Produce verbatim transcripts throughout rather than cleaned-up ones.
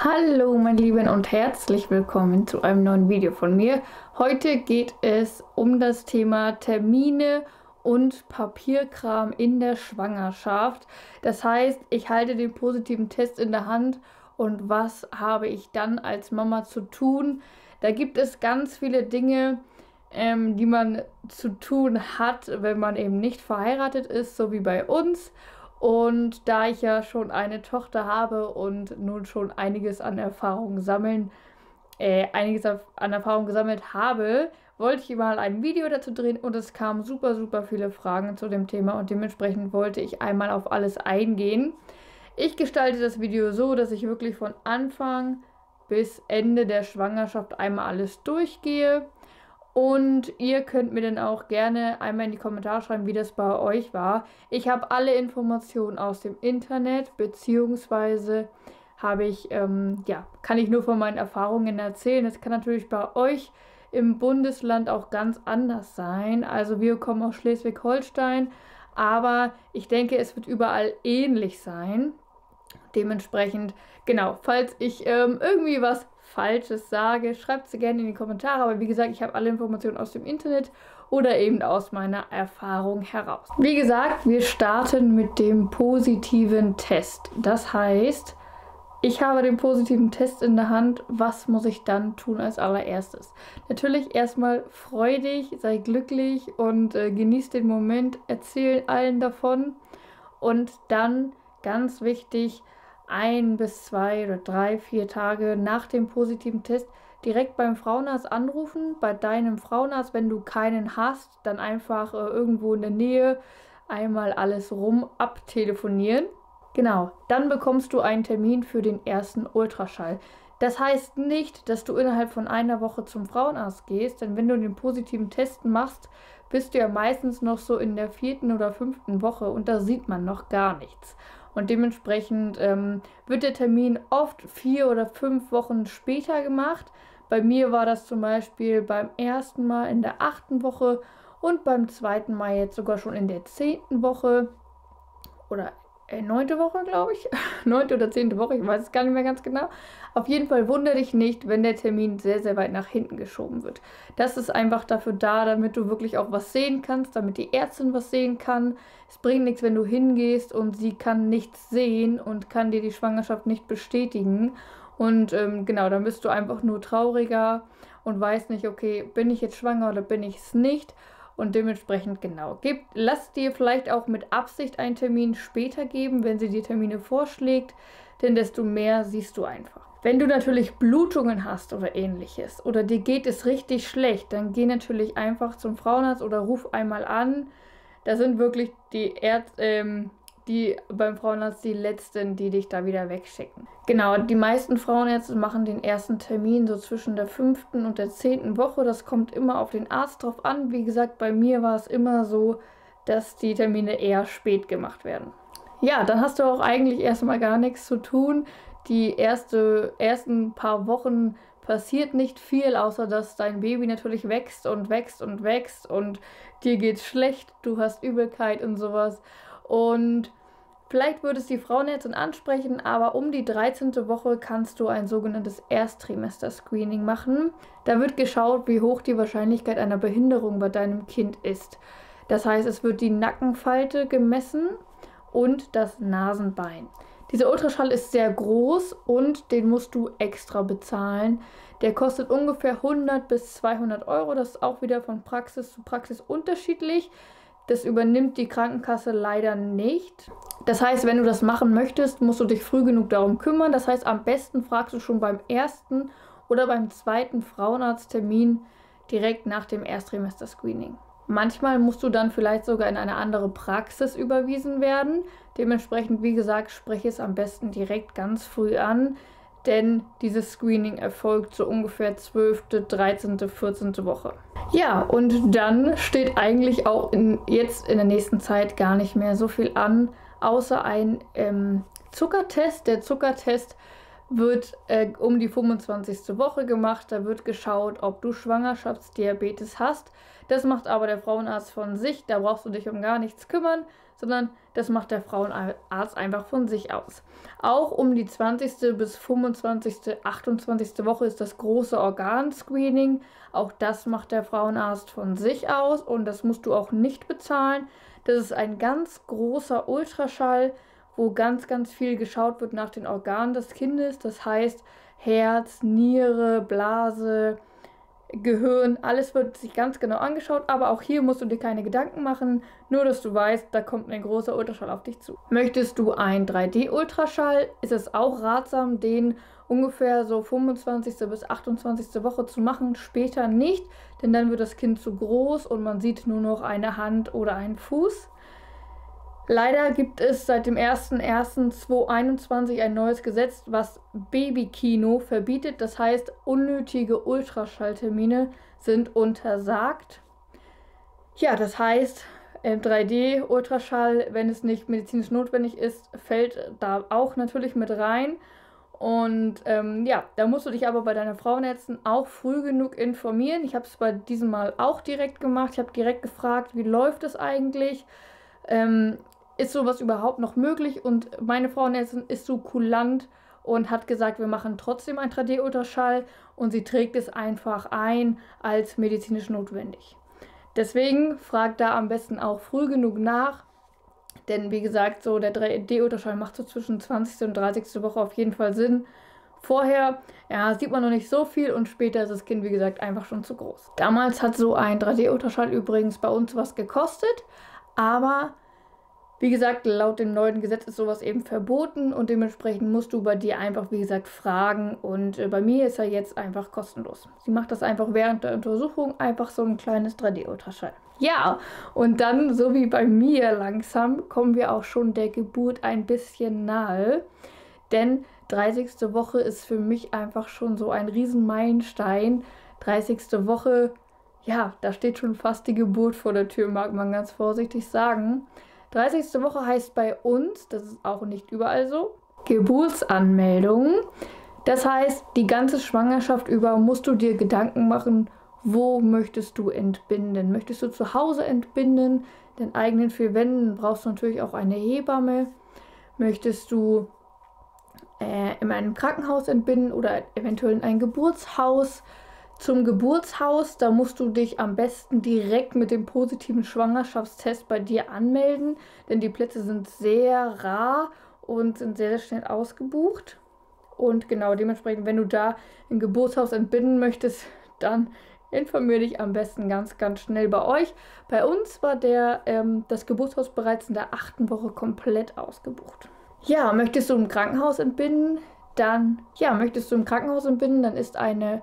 Hallo meine Lieben und herzlich willkommen zu einem neuen Video von mir. Heute geht es um das Thema Termine und Papierkram in der Schwangerschaft. Das heißt, ich halte den positiven Test in der Hand und was habe ich dann als Mama zu tun? Da gibt es ganz viele Dinge, ähm, die man zu tun hat, wenn man eben nicht verheiratet ist, so wie bei uns. Und da ich ja schon eine Tochter habe und nun schon einiges an Erfahrung sammeln, äh, einiges an Erfahrung gesammelt habe, wollte ich mal ein Video dazu drehen und es kamen super, super viele Fragen zu dem Thema und dementsprechend wollte ich einmal auf alles eingehen. Ich gestalte das Video so, dass ich wirklich von Anfang bis Ende der Schwangerschaft einmal alles durchgehe. Und ihr könnt mir dann auch gerne einmal in die Kommentare schreiben, wie das bei euch war. Ich habe alle Informationen aus dem Internet, beziehungsweise habe ich, ähm, ja, kann ich nur von meinen Erfahrungen erzählen. Das kann natürlich bei euch im Bundesland auch ganz anders sein. Also wir kommen aus Schleswig-Holstein, aber ich denke, es wird überall ähnlich sein. Dementsprechend, genau, falls ich ähm, irgendwie was Falsches sage, schreibt es gerne in die Kommentare. Aber wie gesagt, ich habe alle Informationen aus dem Internet oder eben aus meiner Erfahrung heraus. Wie gesagt, wir starten mit dem positiven Test. Das heißt, ich habe den positiven Test in der Hand. Was muss ich dann tun als allererstes? Natürlich erstmal freu dich, sei glücklich und äh, genieß den Moment, erzähl allen davon. Und dann, ganz wichtig, ein bis zwei oder drei, vier Tage nach dem positiven Test direkt beim Frauenarzt anrufen, bei deinem Frauenarzt. Wenn du keinen hast, dann einfach äh, irgendwo in der Nähe einmal alles rum abtelefonieren. Genau, dann bekommst du einen Termin für den ersten Ultraschall. Das heißt nicht, dass du innerhalb von einer Woche zum Frauenarzt gehst, denn wenn du den positiven Test machst, bist du ja meistens noch so in der vierten oder fünften Woche und da sieht man noch gar nichts. Und dementsprechend ähm, wird der Termin oft vier oder fünf Wochen später gemacht. Bei mir war das zum Beispiel beim ersten Mal in der achten Woche und beim zweiten Mal jetzt sogar schon in der zehnten Woche oder äh, neunte Woche, glaube ich. neunte oder zehnte Woche, ich weiß es gar nicht mehr ganz genau. Auf jeden Fall wundere dich nicht, wenn der Termin sehr, sehr weit nach hinten geschoben wird. Das ist einfach dafür da, damit du wirklich auch was sehen kannst, damit die Ärztin was sehen kann. Es bringt nichts, wenn du hingehst und sie kann nichts sehen und kann dir die Schwangerschaft nicht bestätigen. Und ähm, genau, dann bist du einfach nur trauriger und weißt nicht, okay, bin ich jetzt schwanger oder bin ich es nicht? Und dementsprechend, genau, gib, lass dir vielleicht auch mit Absicht einen Termin später geben, wenn sie die Termine vorschlägt, denn desto mehr siehst du einfach. Wenn du natürlich Blutungen hast oder ähnliches oder dir geht es richtig schlecht, dann geh natürlich einfach zum Frauenarzt oder ruf einmal an. Da sind wirklich die Ärzte, ähm, die beim Frauenarzt die Letzten, die dich da wieder wegschicken. Genau, die meisten Frauenärzte machen den ersten Termin so zwischen der fünften und der zehnten Woche. Das kommt immer auf den Arzt drauf an. Wie gesagt, bei mir war es immer so, dass die Termine eher spät gemacht werden. Ja, dann hast du auch eigentlich erstmal gar nichts zu tun. Die erste, ersten paar Wochen passiert nicht viel, außer dass dein Baby natürlich wächst und wächst und wächst und dir geht's schlecht, du hast Übelkeit und sowas. Und vielleicht würde es die Frauenärztin ansprechen, aber um die dreizehnte Woche kannst du ein sogenanntes Ersttrimester-Screening machen. Da wird geschaut, wie hoch die Wahrscheinlichkeit einer Behinderung bei deinem Kind ist. Das heißt, es wird die Nackenfalte gemessen und das Nasenbein. Dieser Ultraschall ist sehr groß und den musst du extra bezahlen. Der kostet ungefähr hundert bis zweihundert Euro. Das ist auch wieder von Praxis zu Praxis unterschiedlich. Das übernimmt die Krankenkasse leider nicht. Das heißt, wenn du das machen möchtest, musst du dich früh genug darum kümmern. Das heißt, am besten fragst du schon beim ersten oder beim zweiten Frauenarzttermin direkt nach dem Ersttrimester-Screening. Manchmal musst du dann vielleicht sogar in eine andere Praxis überwiesen werden. Dementsprechend, wie gesagt, spreche es am besten direkt ganz früh an, denn dieses Screening erfolgt so ungefähr zwölfte, dreizehnte, vierzehnte Woche. Ja, und dann steht eigentlich auch in, jetzt in der nächsten Zeit gar nicht mehr so viel an, außer ein ähm, Zuckertest. Der Zuckertest wird äh, um die fünfundzwanzigste Woche gemacht. Da wird geschaut, ob du Schwangerschaftsdiabetes hast. Das macht aber der Frauenarzt von sich. Da brauchst du dich um gar nichts kümmern, sondern Das macht der Frauenarzt einfach von sich aus. Auch um die zwanzigste bis fünfundzwanzigste, achtundzwanzigste Woche ist das große Organscreening. Auch das macht der Frauenarzt von sich aus und das musst du auch nicht bezahlen. Das ist ein ganz großer Ultraschall, wo ganz, ganz viel geschaut wird nach den Organen des Kindes. Das heißt Herz, Niere, Blase, Gehirn, alles wird sich ganz genau angeschaut, aber auch hier musst du dir keine Gedanken machen, nur dass du weißt, da kommt ein großer Ultraschall auf dich zu. Möchtest du einen drei D Ultraschall, ist es auch ratsam, den ungefähr so fünfundzwanzigste bis achtundzwanzigste Woche zu machen, später nicht, denn dann wird das Kind zu groß und man sieht nur noch eine Hand oder einen Fuß. Leider gibt es seit dem ersten ersten zweitausendeinundzwanzig ein neues Gesetz, was Babykino verbietet. Das heißt, unnötige Ultraschalltermine sind untersagt. Ja, das heißt, drei D Ultraschall, wenn es nicht medizinisch notwendig ist, fällt da auch natürlich mit rein. Und ähm, ja, da musst du dich aber bei deiner Frauenärztin auch früh genug informieren. Ich habe es bei diesem Mal auch direkt gemacht. Ich habe direkt gefragt, wie läuft es eigentlich? Ähm, ist sowas überhaupt noch möglich? Und meine Frauenärztin ist so kulant und hat gesagt, wir machen trotzdem einen drei D Ultraschall und sie trägt es einfach ein als medizinisch notwendig. Deswegen fragt da am besten auch früh genug nach, denn wie gesagt, so der drei D Ultraschall macht so zwischen zwanzigste und dreißigste Woche auf jeden Fall Sinn. Vorher, ja, sieht man noch nicht so viel und später ist das Kind, wie gesagt, einfach schon zu groß. Damals hat so ein drei D Ultraschall übrigens bei uns was gekostet, aber wie gesagt, laut dem neuen Gesetz ist sowas eben verboten und dementsprechend musst du bei dir einfach, wie gesagt, fragen und äh, bei mir ist er jetzt einfach kostenlos. Sie macht das einfach während der Untersuchung, einfach so ein kleines drei D Ultraschall. Ja, und dann, so wie bei mir langsam, kommen wir auch schon der Geburt ein bisschen nahe, denn dreißigste Woche ist für mich einfach schon so ein Riesenmeilenstein. dreißigste Woche, ja, da steht schon fast die Geburt vor der Tür, mag man ganz vorsichtig sagen. dreißigste Woche heißt bei uns, das ist auch nicht überall so, Geburtsanmeldung. Das heißt, die ganze Schwangerschaft über musst du dir Gedanken machen, wo möchtest du entbinden. Möchtest du zu Hause entbinden, den eigenen vier Wänden, brauchst du natürlich auch eine Hebamme. Möchtest du äh, in einem Krankenhaus entbinden oder eventuell in ein Geburtshaus? Zum Geburtshaus, da musst du dich am besten direkt mit dem positiven Schwangerschaftstest bei dir anmelden, denn die Plätze sind sehr rar und sind sehr, sehr schnell ausgebucht. Und genau dementsprechend, wenn du da ein Geburtshaus entbinden möchtest, dann informiere dich am besten ganz, ganz schnell bei euch. Bei uns war der, ähm, das Geburtshaus bereits in der achten Woche komplett ausgebucht. Ja, möchtest du im Krankenhaus entbinden, dann, ja, möchtest du im Krankenhaus entbinden, dann ist eine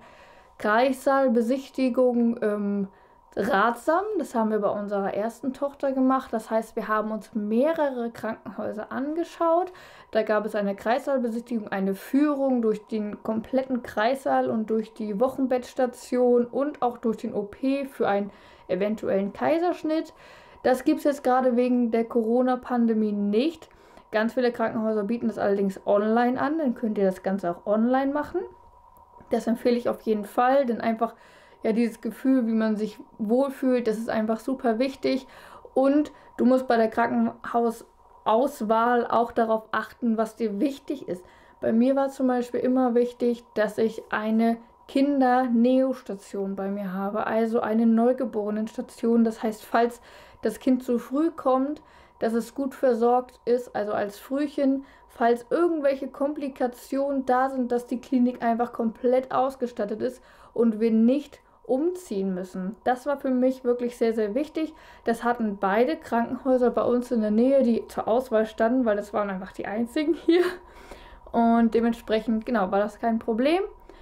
Kreissaalbesichtigung ähm, ratsam. Das haben wir bei unserer ersten Tochter gemacht. Das heißt, wir haben uns mehrere Krankenhäuser angeschaut. Da gab es eine Kreissaalbesichtigung, eine Führung durch den kompletten Kreissaal und durch die Wochenbettstation und auch durch den O P für einen eventuellen Kaiserschnitt. Das gibt es jetzt gerade wegen der Corona-Pandemie nicht. Ganz viele Krankenhäuser bieten das allerdings online an. Dann könnt ihr das Ganze auch online machen. Das empfehle ich auf jeden Fall, denn einfach ja dieses Gefühl, wie man sich wohlfühlt, das ist einfach super wichtig. Und du musst bei der Krankenhausauswahl auch darauf achten, was dir wichtig ist. Bei mir war zum Beispiel immer wichtig, dass ich eine Kinder-Neo-Station bei mir habe, also eine Neugeborenenstation. Das heißt, falls das Kind zu früh kommt, dass es gut versorgt ist, also als Frühchen, falls irgendwelche Komplikationen da sind, dass die Klinik einfach komplett ausgestattet ist und wir nicht umziehen müssen. Das war für mich wirklich sehr, sehr wichtig. Das hatten beide Krankenhäuser bei uns in der Nähe, die zur Auswahl standen, weil das waren einfach die einzigen hier. Und dementsprechend, genau, war das kein Problem.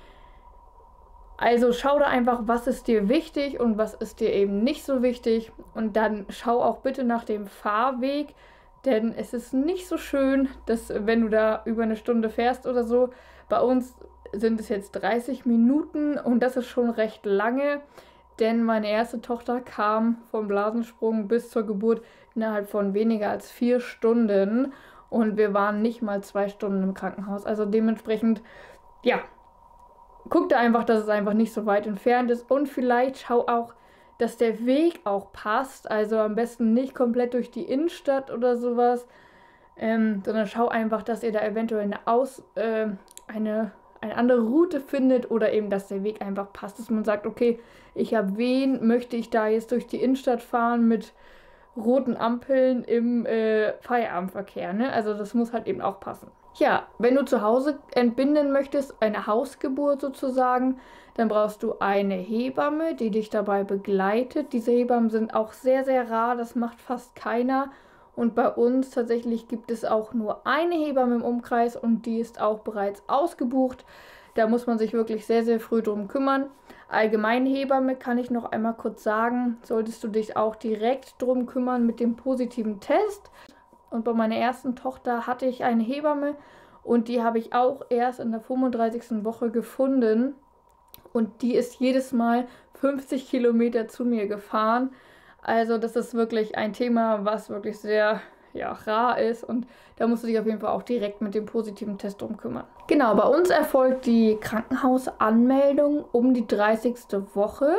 Also schau da einfach, was ist dir wichtig und was ist dir eben nicht so wichtig. Und dann schau auch bitte nach dem Fahrweg, denn es ist nicht so schön, dass wenn du da über eine Stunde fährst oder so, bei uns sind es jetzt dreißig Minuten und das ist schon recht lange, denn meine erste Tochter kam vom Blasensprung bis zur Geburt innerhalb von weniger als vier Stunden und wir waren nicht mal zwei Stunden im Krankenhaus. Also dementsprechend, ja, guck da einfach, dass es einfach nicht so weit entfernt ist und vielleicht schau auch dass der Weg auch passt. Also am besten nicht komplett durch die Innenstadt oder sowas, ähm, sondern schau einfach, dass ihr da eventuell eine, Aus, äh, eine, eine andere Route findet oder eben, dass der Weg einfach passt. Dass man sagt, okay, ich habe wen, möchte ich da jetzt durch die Innenstadt fahren mit roten Ampeln im äh, Feierabendverkehr, ne? Also das muss halt eben auch passen. Ja, wenn du zu Hause entbinden möchtest, eine Hausgeburt sozusagen, dann brauchst du eine Hebamme, die dich dabei begleitet. Diese Hebammen sind auch sehr, sehr rar, das macht fast keiner. Und bei uns tatsächlich gibt es auch nur eine Hebamme im Umkreis und die ist auch bereits ausgebucht. Da muss man sich wirklich sehr, sehr früh drum kümmern. Allgemeine Hebamme kann ich noch einmal kurz sagen, solltest du dich auch direkt drum kümmern mit dem positiven Test. Und bei meiner ersten Tochter hatte ich eine Hebamme und die habe ich auch erst in der fünfunddreißigsten Woche gefunden. Und die ist jedes Mal fünfzig Kilometer zu mir gefahren. Also das ist wirklich ein Thema, was wirklich sehr ja, rar ist. Und da musst du dich auf jeden Fall auch direkt mit dem positiven Test drum kümmern. Genau, bei uns erfolgt die Krankenhausanmeldung um die dreißigste Woche.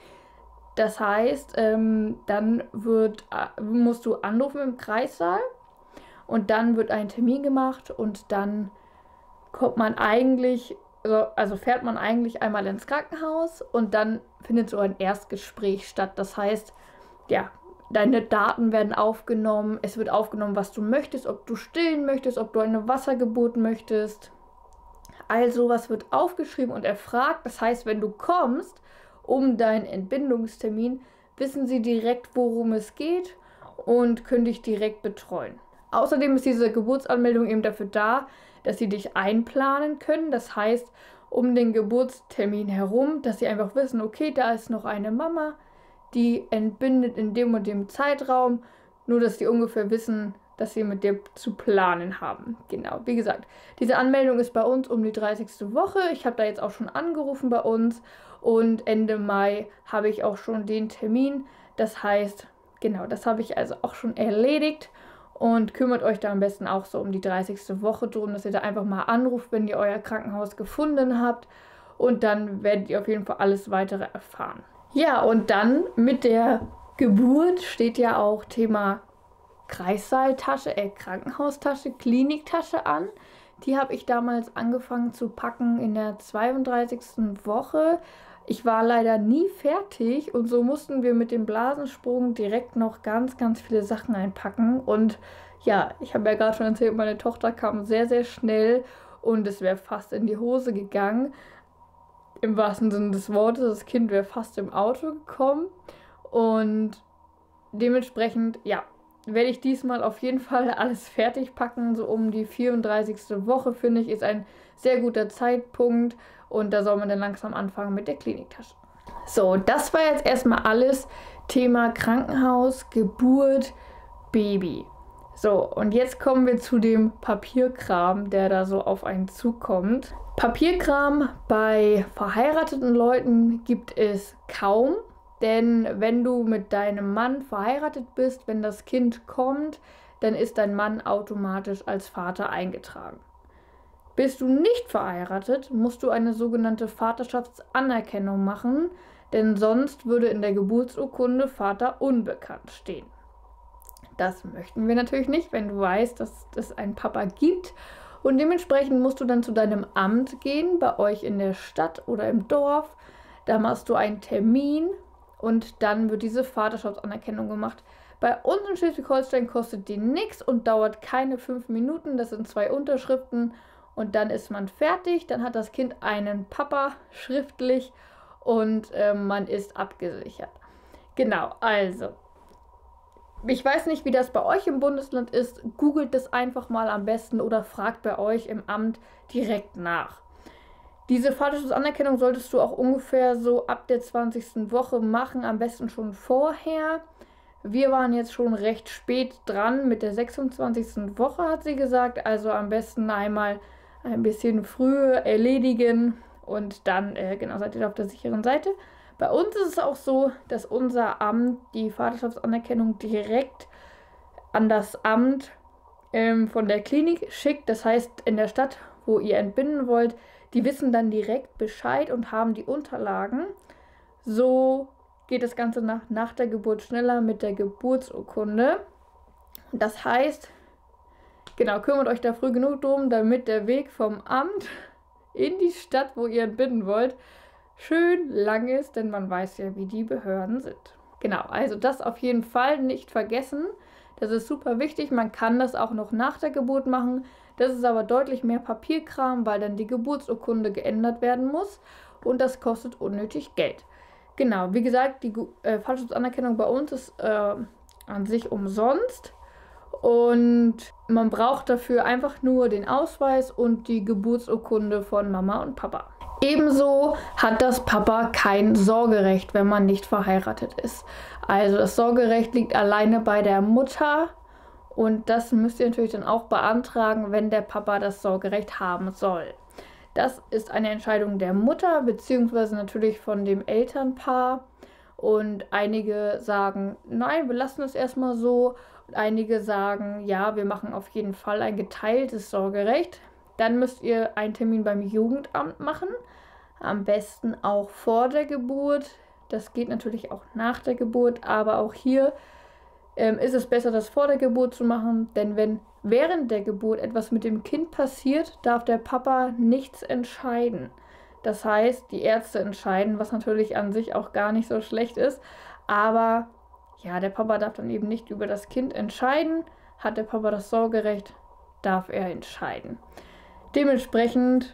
Das heißt, ähm, dann wird, äh, musst du anrufen im Kreissaal. Und dann wird ein Termin gemacht und dann kommt man eigentlich, also fährt man eigentlich einmal ins Krankenhaus und dann findet so ein Erstgespräch statt. Das heißt, ja, deine Daten werden aufgenommen, es wird aufgenommen, was du möchtest, ob du stillen möchtest, ob du eine Wassergeburt möchtest. All sowas wird aufgeschrieben und erfragt. Das heißt, wenn du kommst, um deinen Entbindungstermin, wissen sie direkt, worum es geht und können dich direkt betreuen. Außerdem ist diese Geburtsanmeldung eben dafür da, dass sie dich einplanen können. Das heißt, um den Geburtstermin herum, dass sie einfach wissen, okay, da ist noch eine Mama, die entbindet in dem und dem Zeitraum. Nur, dass die ungefähr wissen, dass sie mit dir zu planen haben. Genau, wie gesagt, diese Anmeldung ist bei uns um die dreißigste Woche. Ich habe da jetzt auch schon angerufen bei uns und Ende Mai habe ich auch schon den Termin. Das heißt, genau, das habe ich also auch schon erledigt. Und kümmert euch da am besten auch so um die dreißigste Woche drum, dass ihr da einfach mal anruft, wenn ihr euer Krankenhaus gefunden habt. Und dann werdet ihr auf jeden Fall alles weitere erfahren. Ja, und dann mit der Geburt steht ja auch Thema Kreissaaltasche, äh, Krankenhaustasche, Kliniktasche an. Die habe ich damals angefangen zu packen in der zweiunddreißigsten Woche. Ich war leider nie fertig und so mussten wir mit dem Blasensprung direkt noch ganz, ganz viele Sachen einpacken. Und ja, ich habe ja gerade schon erzählt, meine Tochter kam sehr, sehr schnell und es wäre fast in die Hose gegangen. Im wahrsten Sinne des Wortes, das Kind wäre fast im Auto gekommen. Und dementsprechend, ja, werde ich diesmal auf jeden Fall alles fertig packen. So um die vierunddreißigste Woche, finde ich, ist ein sehr guter Zeitpunkt. Und da soll man dann langsam anfangen mit der Kliniktasche. So, das war jetzt erstmal alles Thema Krankenhaus, Geburt, Baby. So, und jetzt kommen wir zu dem Papierkram, der da so auf einen zukommt. Papierkram bei verheirateten Leuten gibt es kaum. Denn wenn du mit deinem Mann verheiratet bist, wenn das Kind kommt, dann ist dein Mann automatisch als Vater eingetragen. Bist du nicht verheiratet, musst du eine sogenannte Vaterschaftsanerkennung machen, denn sonst würde in der Geburtsurkunde Vater unbekannt stehen. Das möchten wir natürlich nicht, wenn du weißt, dass es einen Papa gibt. Und dementsprechend musst du dann zu deinem Amt gehen, bei euch in der Stadt oder im Dorf. Da machst du einen Termin und dann wird diese Vaterschaftsanerkennung gemacht. Bei uns in Schleswig-Holstein kostet die nichts und dauert keine fünf Minuten. Das sind zwei Unterschriften. Und dann ist man fertig, dann hat das Kind einen Papa schriftlich und äh, man ist abgesichert. Genau, also, ich weiß nicht, wie das bei euch im Bundesland ist. Googelt das einfach mal am besten oder fragt bei euch im Amt direkt nach. Diese Vaterschaftsanerkennung solltest du auch ungefähr so ab der zwanzigsten Woche machen, am besten schon vorher. Wir waren jetzt schon recht spät dran mit der sechsundzwanzigsten Woche, hat sie gesagt. Also am besten einmal ein bisschen früher erledigen und dann, äh, genau, seid ihr auf der sicheren Seite. Bei uns ist es auch so, dass unser Amt die Vaterschaftsanerkennung direkt an das Amt ähm, von der Klinik schickt. Das heißt, in der Stadt, wo ihr entbinden wollt, die wissen dann direkt Bescheid und haben die Unterlagen, so geht das Ganze nach, nach der Geburt schneller mit der Geburtsurkunde. Das heißt, genau, kümmert euch da früh genug drum, damit der Weg vom Amt in die Stadt, wo ihr entbinden wollt, schön lang ist, denn man weiß ja, wie die Behörden sind. Genau, also das auf jeden Fall nicht vergessen. Das ist super wichtig. Man kann das auch noch nach der Geburt machen. Das ist aber deutlich mehr Papierkram, weil dann die Geburtsurkunde geändert werden muss und das kostet unnötig Geld. Genau, wie gesagt, die äh, Vaterschaftsanerkennung bei uns ist äh, an sich umsonst und man braucht dafür einfach nur den Ausweis und die Geburtsurkunde von Mama und Papa. Ebenso hat das Papa kein Sorgerecht, wenn man nicht verheiratet ist. Also das Sorgerecht liegt alleine bei der Mutter und das müsst ihr natürlich dann auch beantragen, wenn der Papa das Sorgerecht haben soll. Das ist eine Entscheidung der Mutter beziehungsweise natürlich von dem Elternpaar und einige sagen, nein, wir lassen es erstmal so und einige sagen, ja, wir machen auf jeden Fall ein geteiltes Sorgerecht. Dann müsst ihr einen Termin beim Jugendamt machen, am besten auch vor der Geburt. Das geht natürlich auch nach der Geburt, aber auch hier ähm, ist es besser, das vor der Geburt zu machen, denn wenn während der Geburt etwas mit dem Kind passiert, darf der Papa nichts entscheiden. Das heißt, die Ärzte entscheiden, was natürlich an sich auch gar nicht so schlecht ist, aber ja, der Papa darf dann eben nicht über das Kind entscheiden. Hat der Papa das Sorgerecht, darf er entscheiden. Dementsprechend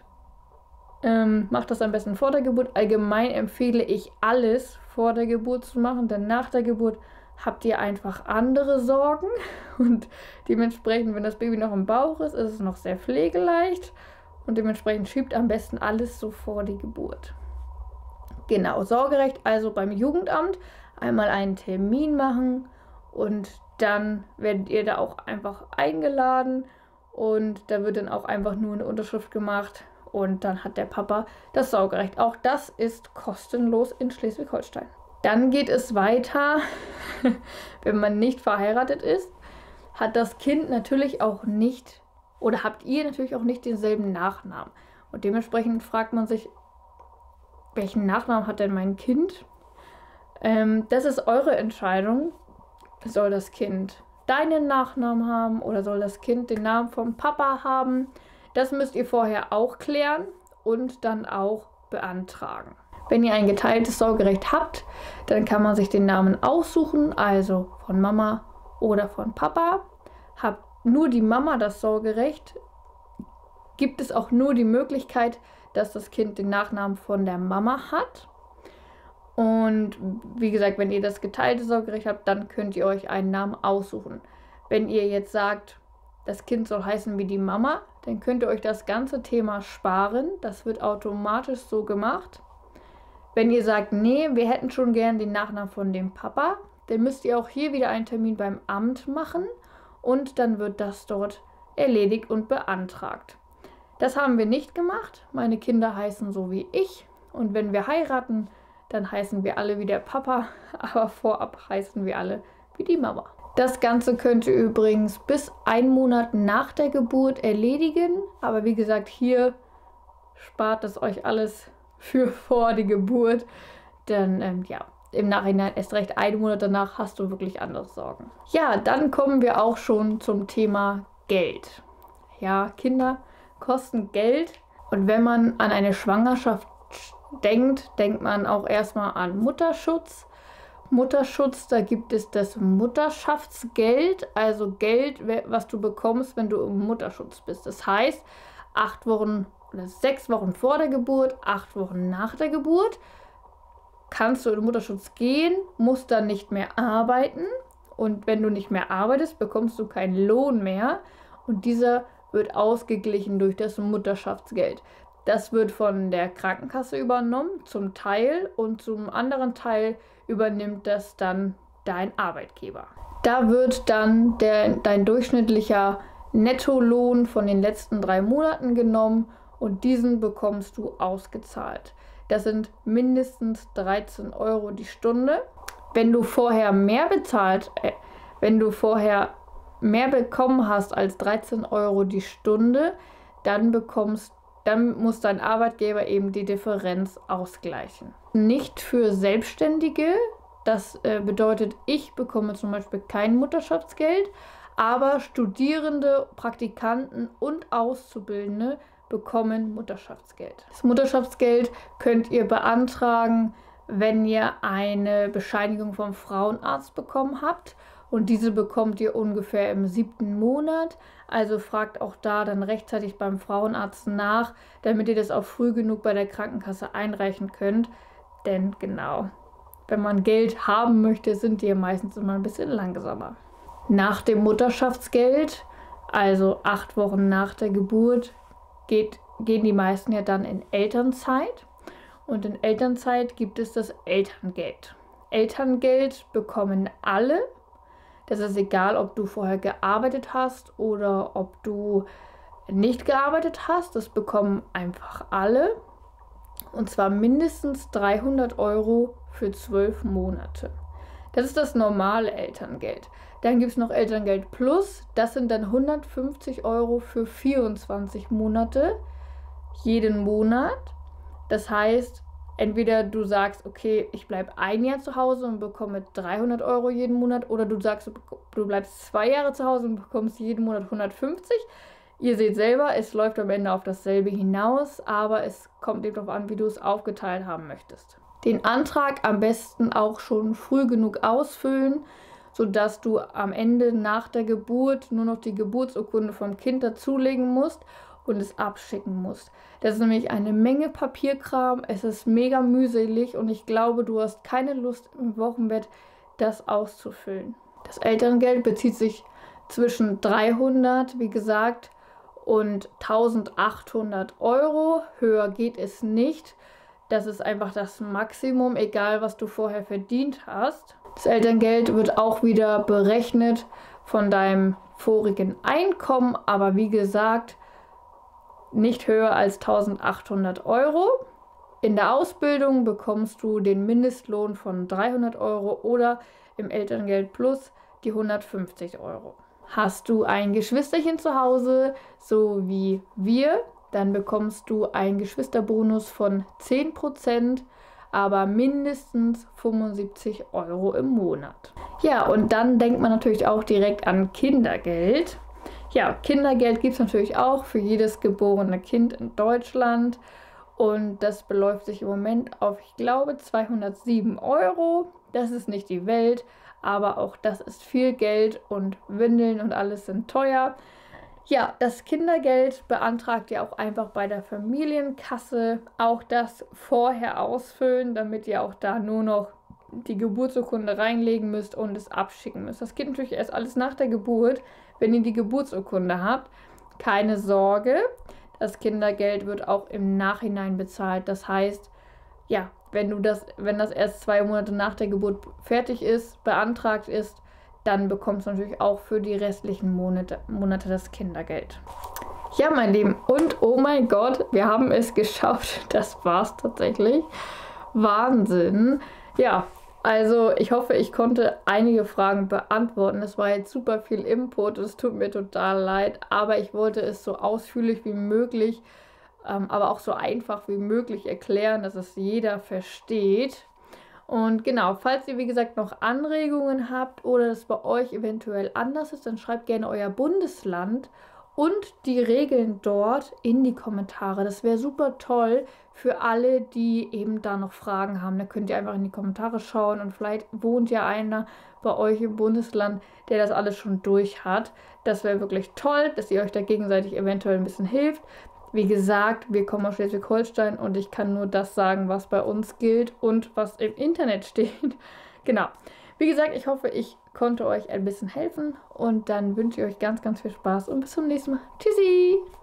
ähm, macht das am besten vor der Geburt. Allgemein empfehle ich alles vor der Geburt zu machen, denn nach der Geburt habt ihr einfach andere Sorgen und dementsprechend, wenn das Baby noch im Bauch ist, ist es noch sehr pflegeleicht und dementsprechend schiebt am besten alles so vor die Geburt. Genau, Sorgerecht also beim Jugendamt, einmal einen Termin machen und dann werdet ihr da auch einfach eingeladen. Und da wird dann auch einfach nur eine Unterschrift gemacht und dann hat der Papa das Sorgerecht. Auch das ist kostenlos in Schleswig-Holstein. Dann geht es weiter, wenn man nicht verheiratet ist, hat das Kind natürlich auch nicht, oder habt ihr natürlich auch nicht denselben Nachnamen. Und dementsprechend fragt man sich, welchen Nachnamen hat denn mein Kind? Ähm, das ist eure Entscheidung. Soll das Kind deinen Nachnamen haben oder soll das Kind den Namen vom Papa haben? Das müsst ihr vorher auch klären und dann auch beantragen. Wenn ihr ein geteiltes Sorgerecht habt, dann kann man sich den Namen aussuchen, also von Mama oder von Papa. Habt nur die Mama das Sorgerecht, gibt es auch nur die Möglichkeit, dass das Kind den Nachnamen von der Mama hat. Und wie gesagt, wenn ihr das geteilte Sorgerecht habt, dann könnt ihr euch einen Namen aussuchen. Wenn ihr jetzt sagt, das Kind soll heißen wie die Mama, dann könnt ihr euch das ganze Thema sparen. Das wird automatisch so gemacht. Wenn ihr sagt, nee, wir hätten schon gern den Nachnamen von dem Papa, dann müsst ihr auch hier wieder einen Termin beim Amt machen und dann wird das dort erledigt und beantragt. Das haben wir nicht gemacht. Meine Kinder heißen so wie ich und wenn wir heiraten, dann heißen wir alle wie der Papa, aber vorab heißen wir alle wie die Mama. Das Ganze könnt ihr übrigens bis einen Monat nach der Geburt erledigen, aber wie gesagt, hier spart es euch alles für vor die Geburt, denn ähm, ja, im Nachhinein erst recht einen Monat danach hast du wirklich andere Sorgen. Ja, dann kommen wir auch schon zum Thema Geld. Ja, Kinder kosten Geld und wenn man an eine Schwangerschaft denkt, denkt man auch erstmal an Mutterschutz. Mutterschutz, da gibt es das Mutterschaftsgeld, also Geld, was du bekommst, wenn du im Mutterschutz bist. Das heißt, acht Wochen oder sechs Wochen vor der Geburt, acht Wochen nach der Geburt kannst du in den Mutterschutz gehen, musst dann nicht mehr arbeiten und wenn du nicht mehr arbeitest, bekommst du keinen Lohn mehr und dieser wird ausgeglichen durch das Mutterschaftsgeld. Das wird von der Krankenkasse übernommen, zum Teil, und zum anderen Teil übernimmt das dann dein Arbeitgeber. Da wird dann der, dein durchschnittlicher Nettolohn von den letzten drei Monaten genommen und diesen bekommst du ausgezahlt. Das sind mindestens dreizehn Euro die Stunde. Wenn du vorher mehr bezahlt, äh, wenn du vorher mehr bekommen hast als dreizehn Euro die Stunde, dann bekommst Dann muss dein Arbeitgeber eben die Differenz ausgleichen. Nicht für Selbstständige Das äh, bedeutet, ich bekomme zum Beispiel kein Mutterschaftsgeld, aber Studierende, Praktikanten und Auszubildende bekommen Mutterschaftsgeld. Das Mutterschaftsgeld könnt ihr beantragen, wenn ihr eine Bescheinigung vom Frauenarzt bekommen habt. Und diese bekommt ihr ungefähr im siebten Monat. Also fragt auch da dann rechtzeitig beim Frauenarzt nach, damit ihr das auch früh genug bei der Krankenkasse einreichen könnt. Denn genau, wenn man Geld haben möchte, sind die ja meistens immer ein bisschen langsamer. Nach dem Mutterschaftsgeld, also acht Wochen nach der Geburt, geht, gehen die meisten ja dann in Elternzeit. Und in Elternzeit gibt es das Elterngeld. Elterngeld bekommen alle. Das ist egal, ob du vorher gearbeitet hast oder ob du nicht gearbeitet hast. Das bekommen einfach alle. Und zwar mindestens dreihundert Euro für zwölf Monate. Das ist das normale Elterngeld. Dann gibt es noch Elterngeld Plus. Das sind dann hundertfünfzig Euro für vierundzwanzig Monate. Jeden Monat. Das heißt, entweder du sagst, okay, ich bleibe ein Jahr zu Hause und bekomme dreihundert Euro jeden Monat, oder du sagst, du bleibst zwei Jahre zu Hause und bekommst jeden Monat hundertfünfzig. Ihr seht selber, es läuft am Ende auf dasselbe hinaus, aber es kommt eben darauf an, wie du es aufgeteilt haben möchtest. Den Antrag am besten auch schon früh genug ausfüllen, sodass du am Ende nach der Geburt nur noch die Geburtsurkunde vom Kind dazulegen musst und es abschicken musst. Das ist nämlich eine Menge Papierkram, es ist mega mühselig und ich glaube, du hast keine Lust im Wochenbett das auszufüllen. Das Elterngeld bezieht sich zwischen dreihundert, wie gesagt, und eintausendachthundert Euro. Höher geht es nicht. Das ist einfach das Maximum, egal was du vorher verdient hast. Das Elterngeld wird auch wieder berechnet von deinem vorigen Einkommen, aber wie gesagt, nicht höher als eintausendachthundert Euro. In der Ausbildung bekommst du den Mindestlohn von dreihundert Euro oder im Elterngeld Plus die hundertfünfzig Euro. Hast du ein Geschwisterchen zu Hause, so wie wir, dann bekommst du einen Geschwisterbonus von zehn Prozent, aber mindestens fünfundsiebzig Euro im Monat. Ja, und dann denkt man natürlich auch direkt an Kindergeld. Ja, Kindergeld gibt es natürlich auch für jedes geborene Kind in Deutschland. Und das beläuft sich im Moment auf, ich glaube, zweihundertsieben Euro. Das ist nicht die Welt, aber auch das ist viel Geld und Windeln und alles sind teuer. Ja, das Kindergeld beantragt ihr auch einfach bei der Familienkasse. Auch das vorher ausfüllen, damit ihr auch da nur noch die Geburtsurkunde reinlegen müsst und es abschicken müsst. Das geht natürlich erst alles nach der Geburt, wenn ihr die Geburtsurkunde habt. Keine Sorge, das Kindergeld wird auch im Nachhinein bezahlt. Das heißt, ja, wenn du das, wenn das erst zwei Monate nach der Geburt fertig ist, beantragt ist, dann bekommst du natürlich auch für die restlichen Monate, Monate das Kindergeld. Ja, mein Lieben, und oh mein Gott, wir haben es geschafft. Das war's tatsächlich. Wahnsinn. Ja, also ich hoffe, ich konnte einige Fragen beantworten. Es war jetzt super viel Input, es tut mir total leid, aber ich wollte es so ausführlich wie möglich, ähm, aber auch so einfach wie möglich erklären, dass es jeder versteht. Und genau, falls ihr wie gesagt noch Anregungen habt oder es bei euch eventuell anders ist, dann schreibt gerne euer Bundesland und die Regeln dort in die Kommentare. Das wäre super toll für alle, die eben da noch Fragen haben. Da könnt ihr einfach in die Kommentare schauen und vielleicht wohnt ja einer bei euch im Bundesland, der das alles schon durch hat. Das wäre wirklich toll, dass ihr euch da gegenseitig eventuell ein bisschen hilft. Wie gesagt, wir kommen aus Schleswig-Holstein und ich kann nur das sagen, was bei uns gilt und was im Internet steht. Genau. Wie gesagt, ich hoffe, ich konnte euch ein bisschen helfen und dann wünsche ich euch ganz, ganz viel Spaß und bis zum nächsten Mal. Tschüssi!